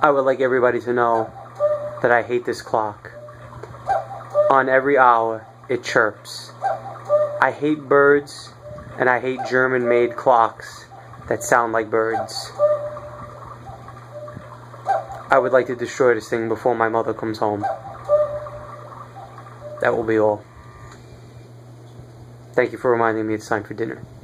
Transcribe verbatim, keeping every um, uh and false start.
I would like everybody to know that I hate this clock. On every hour, it chirps. I hate birds, and I hate German-made clocks that sound like birds. I would like to destroy this thing before my mother comes home. That will be all. Thank you for reminding me it's time for dinner.